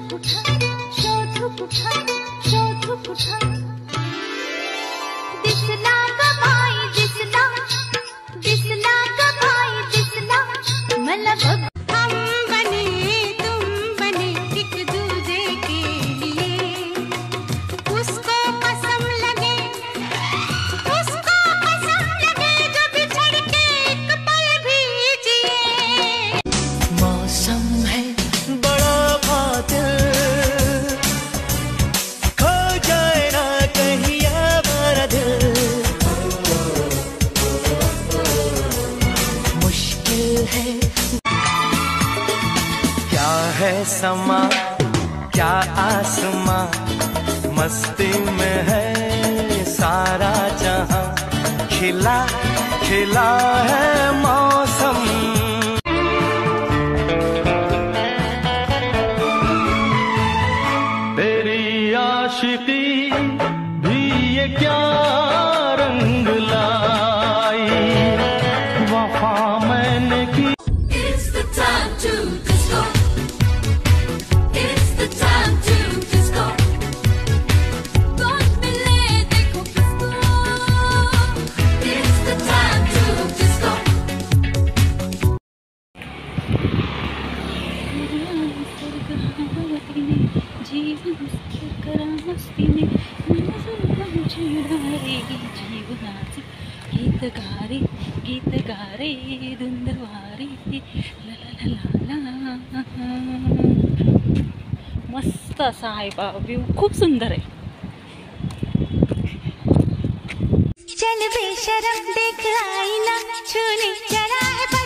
है समा क्या आसमां, मस्ती में है सारा जहां, खिला खिला है मौसम। तेरी आशिकी भी ये क्या रंग लाई, वफा मैंने की। गीत गा रे धुंधवारी ला ला ला ला। मस्त असा आहे बा, व्ह्यू खूप सुंदर आहे। चल बेशरम देख आईना छूने जरा है